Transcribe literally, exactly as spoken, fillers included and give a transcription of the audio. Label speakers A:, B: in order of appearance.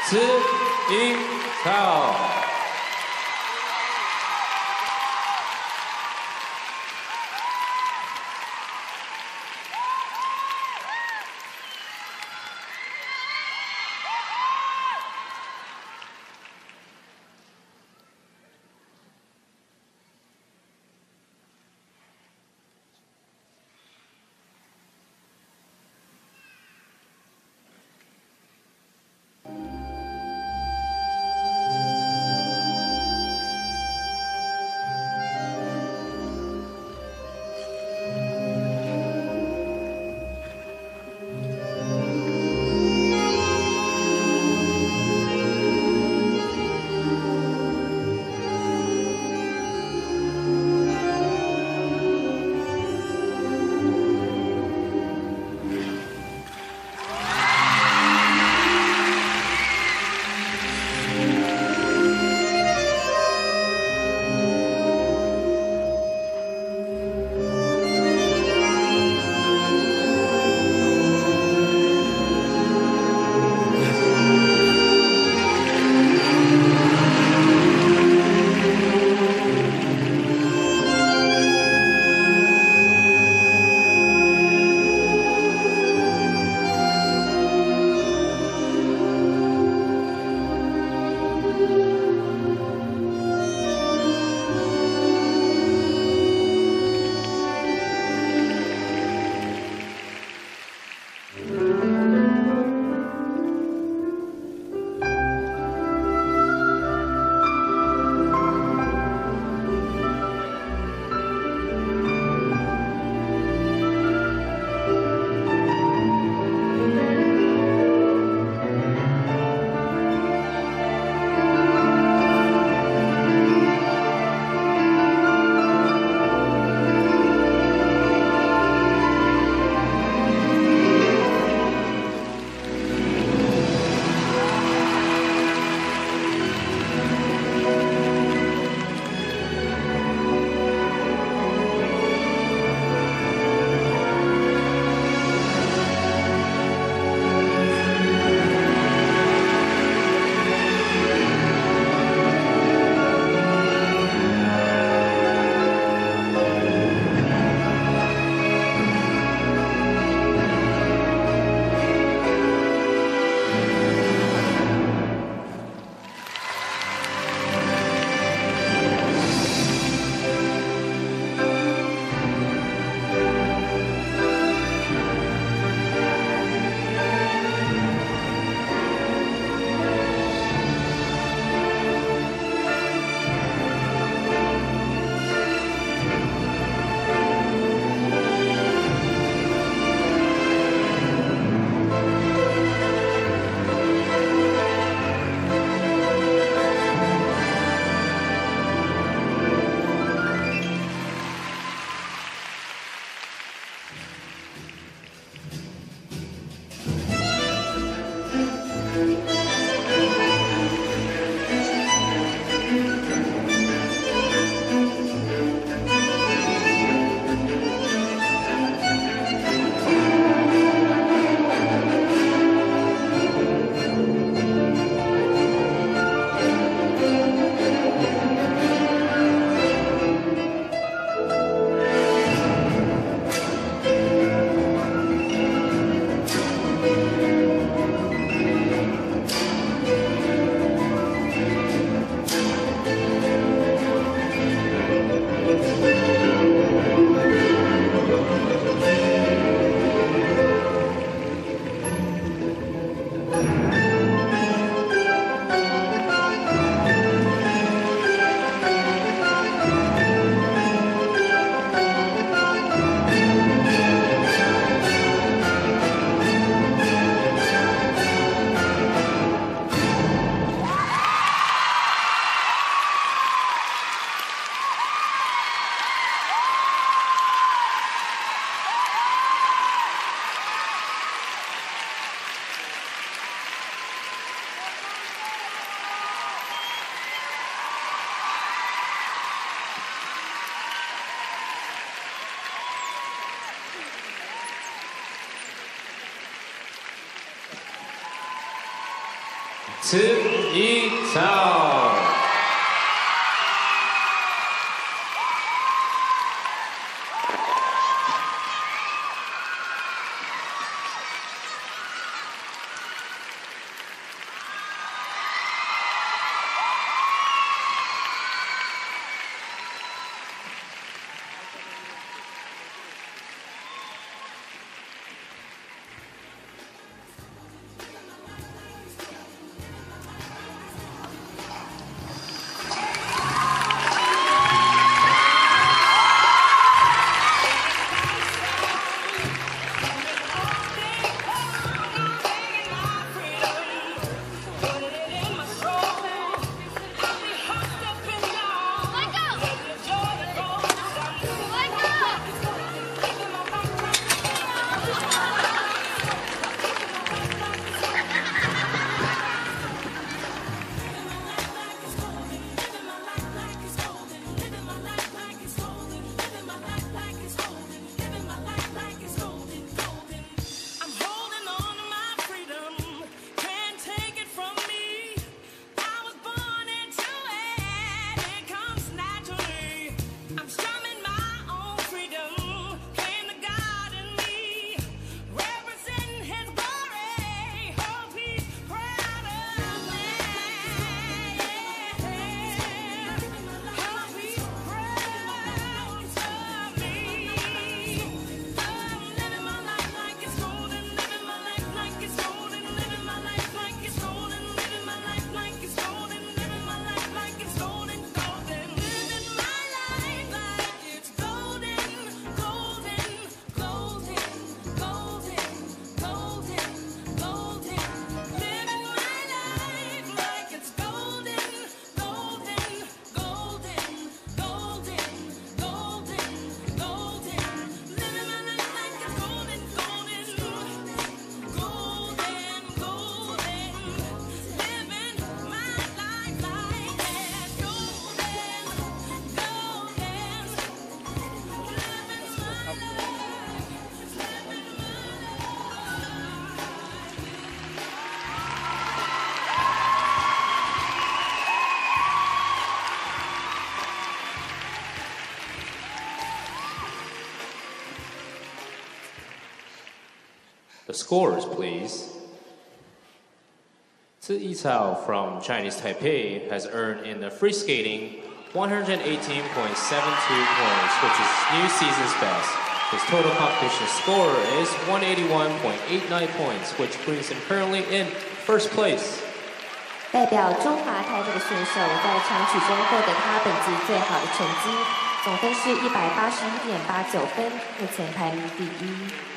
A: 池英超。 池一超。 The scores, please. Zi Yicao from Chinese Taipei has earned in the free skating one hundred eighteen point seven two points, which is new season's best. His total competition score is one eighty-one point eight nine points, which brings him currently in first place.
B: 代表中华台北的选手在长曲中获得他本季最好的成绩，总分是一百八十一点八九分，目前排名第一。